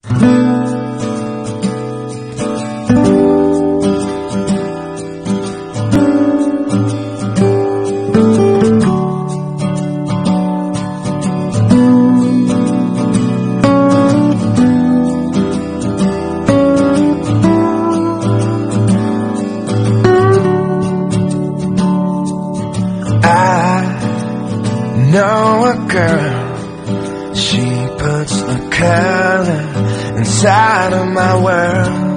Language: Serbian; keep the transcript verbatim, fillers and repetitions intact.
know a girl, she puts the color inside of my world.